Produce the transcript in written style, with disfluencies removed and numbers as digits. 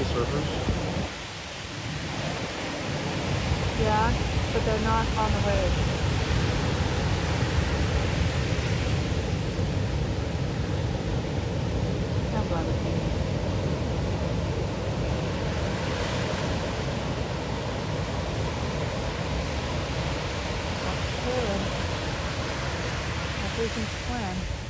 any surfers? Yeah, but they're not on the wave. Don't bother me. That's good. Everything's planned.